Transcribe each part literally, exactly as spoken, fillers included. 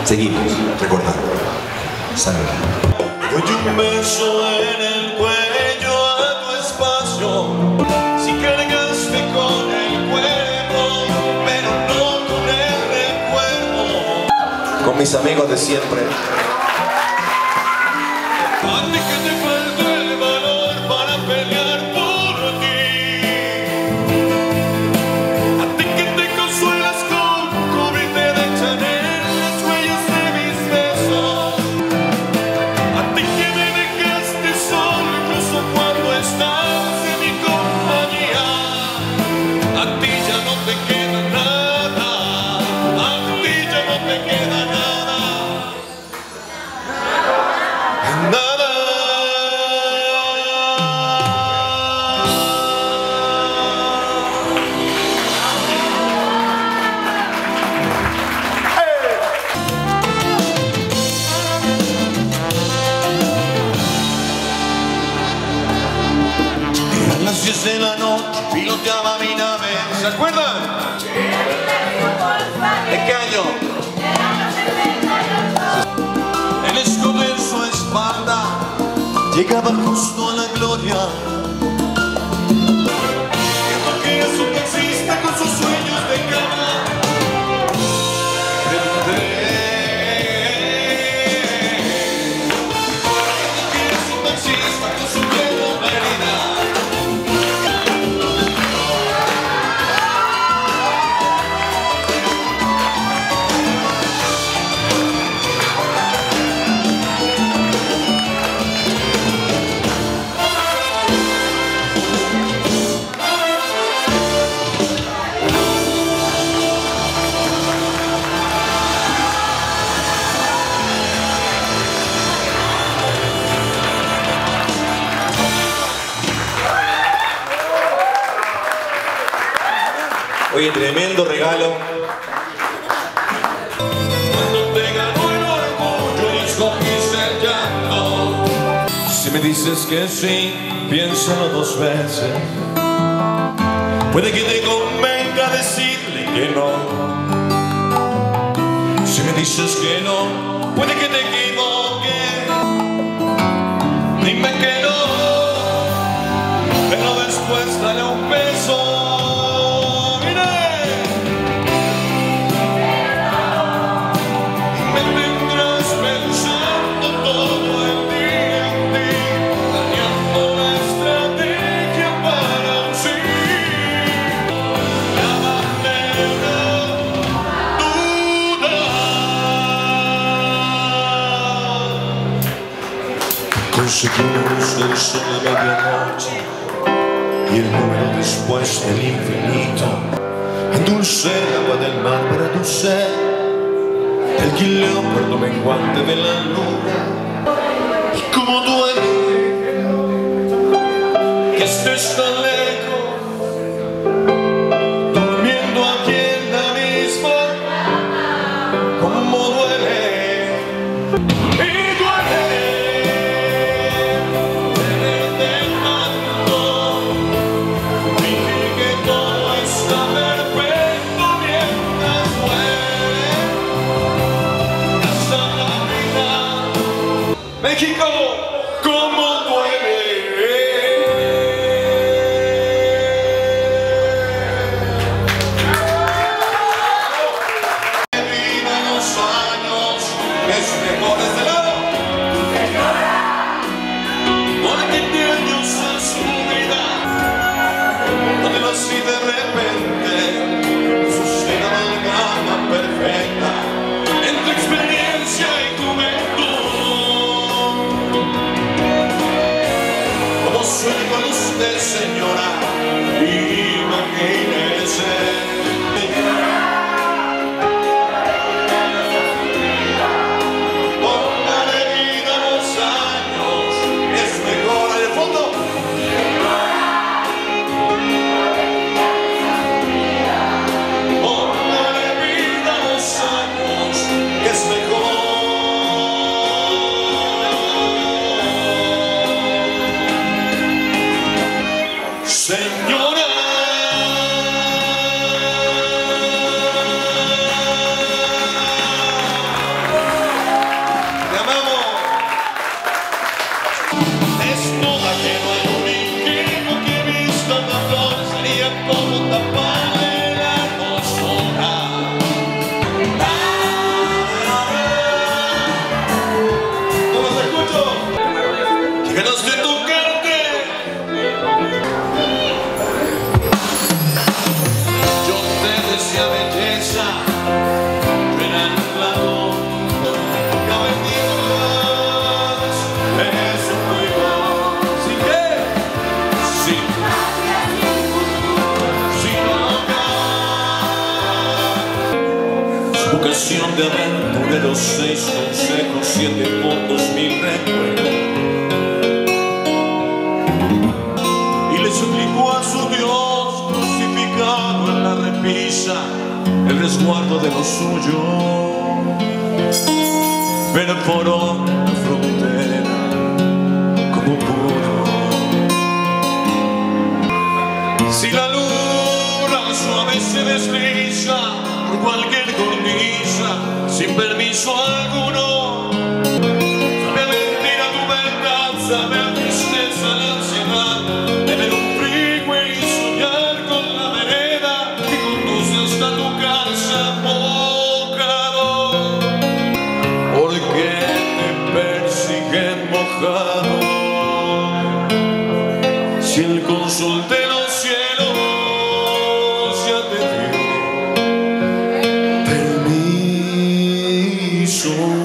Seguimos recordando. Salud. Doy un beso en el cuello a tu espacio. Si cargaste con el cuerpo, pero no con el recuerdo. Con mis amigos de siempre. A ti que te faltó el valor para pelear por ti. A ti que te consuelas con cubrirte de Chanel las huellas de mis besos. A ti que me dejaste solo incluso cuando estabas en mi compañía. A ti ya no te queda nada. A ti ya no te queda nada. Nada. Eran las diez de la noche, piloteaba mi nave. ¿Se acuerdan? ¿De qué año? El escoger su espalda llegaba justo a la gloria. Siento que es un taxista con sus sueños de cama. Siento que es un taxista con su pelo marina. Oye, tremendo regalo. Cuando te ganó el orgullo, escogiste el llanto. Si me dices que sí, piénsalo dos veces. Puede que te convenga decirle que no. Si me dices que no, puede que te equivoques. Dime que no, pero después dale un beso. Conseguimos el sol a medianoche y el número después del infinito. Endulcé el agua del mar para tu sed, el guileo por lo menguante de la luna. Y como duele que estés tan lejos, durmiendo aquí en la misma, como duele. Y duele México, como duele. vocación de aventurero, seis consejos, siete fotos, mil recuerdos. Y le suplicó a su Dios crucificado en la repisa el resguardo de lo suyo. Perforó la frontera como pudo. Si la luna suave se desliza por cualquier cornisa sin permiso alguno, sabe mentira tu verdad, sabe a tristeza la ansiedad de ver un freeway y soñar con la vereda que conduce hasta tu casa, mojado, porque te persiguen mojado. Si el cónsul de los cielos ya te dio permiso,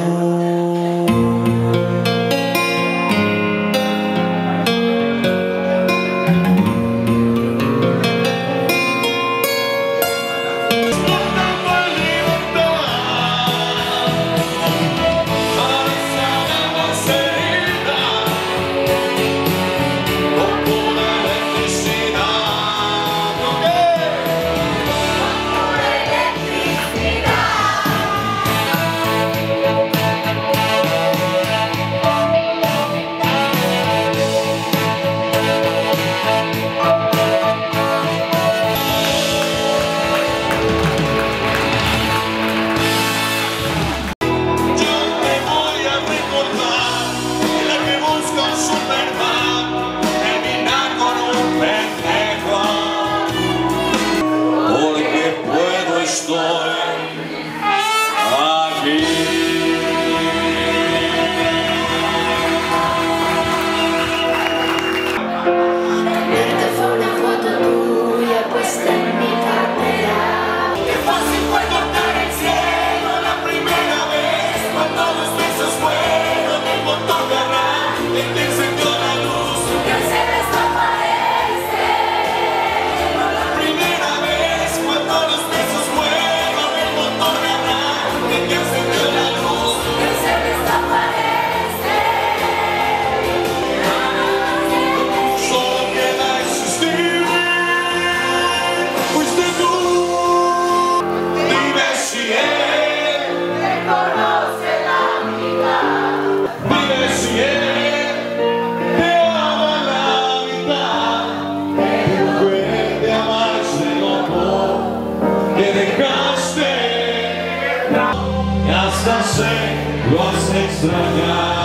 hasta sé, lo has extrañado.